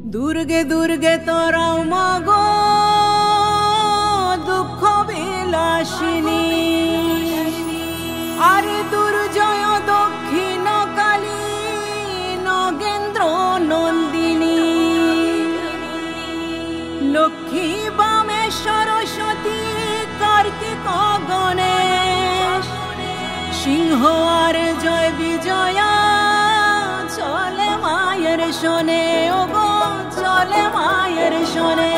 দুর্গে দুর্গে তোরাও মাগো দুঃখ বিলাসিনী আর দুর্জয় দক্ষিণ কালী নগেন্দ্র নন্দিনী লক্ষ্মী বামে সরস্বতী কার্তিক গণেশ সিংহ আর জয় বিজয়া চলে মায়ের শোনে ওগো চলে মায়ের শোনে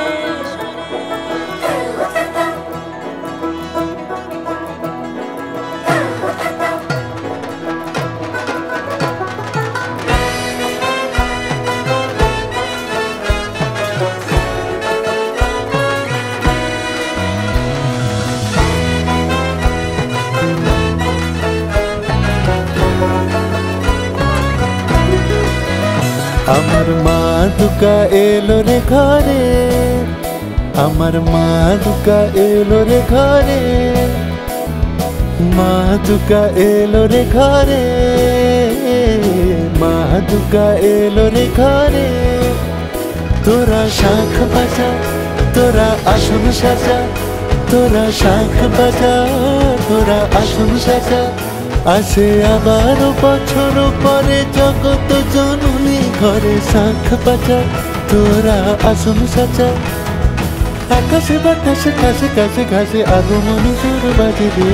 আমার মা দুর্গা এলো রে ঘরে, আমার মা দুর্গা এলো রে ঘরে, মা দুর্গা এলো রে ঘরে, মা দুর্গা এলো রে ঘরে। তোরা শাঁখ বাজা, তোরা আসন সাজা, তোরা শাঁখ বাজা, তোরা আসন সাজা। আসে আবার বছর পরে জগত জননী ঘরে শাঁখ বাজা, তোরা আসন সাজা। আকাশে বাতাসে ঘাসে ঘাসে ঘাসে আগমনী সুর বাজে রে।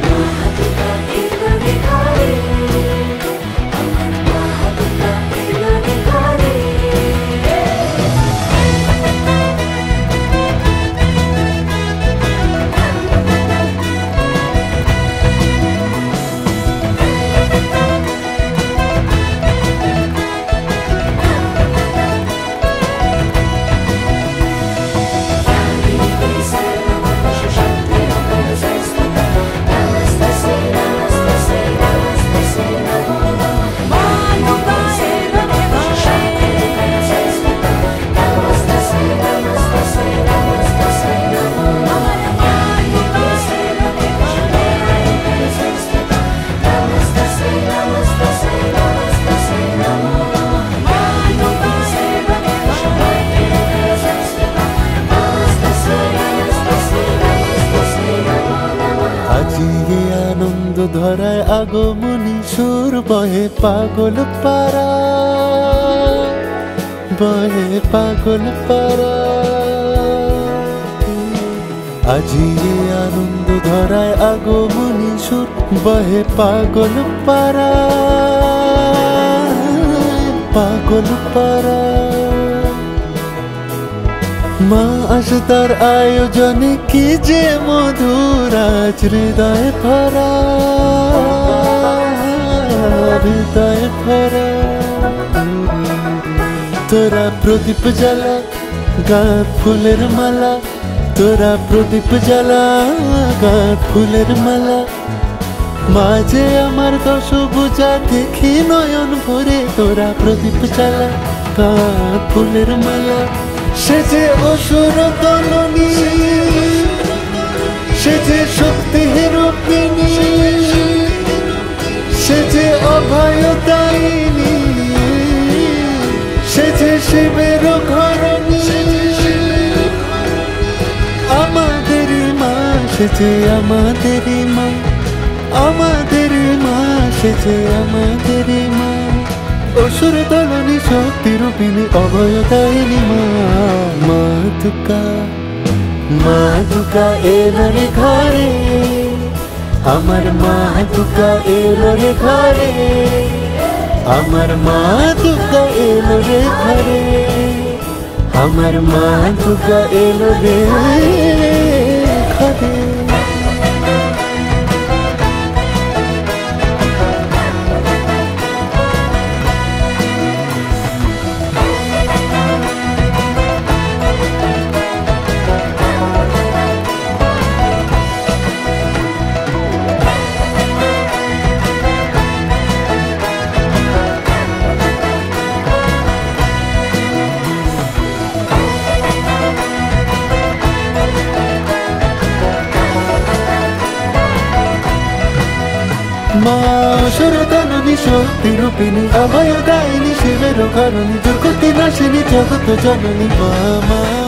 আনন্দ ধরায় আগমনী সুর বহে পাগল পারা, বহে পাগল পারা। আজি আনন্দ ধরায় আগমনী সুর বহে পাগল পারা, পাগল পারা। মা আসতার আয়োজনে কি যে মধুর আজ হৃদয় ভরা, হৃদয় ভরা। তোরা প্রদীপ জ্বালা গাঁট ফুলের মালা, তোরা প্রদীপ জ্বালা গাঁট ফুলের মালা। মাঝে আমার দশভুজা দেখি নয়ন ভরে, তোরা প্রদীপ জ্বালা গাঁট ফুলের মালা। সে যে অসুর দলনী, সে যে শক্তি রূপিণী, সে যে অভয়দায়িনী, সে যে শিবের ঘরণী। আমাদের মা সে যে আমাদের মা, আমাদের মা সে যে আমাদের মা। অসুর দলনী শক্তি রূপিণী অভয়দায়িনী মা। মা দুর্গা, মা দুর্গা এলো রে ঘরে, আমার মা দুর্গা এলো রে ঘরে, আমার মা দুর্গা এলো রে ঘরে, আমার মা দুর্গা এলো রে ঘরে। শক্তি রূপিণী অভয় দায়িনী শিবের কারণী দুর্গতি নাশিনী জগত জননী মা মা